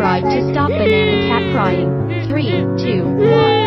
subscribe to stop Banana Cat crying. 3, 2, 1.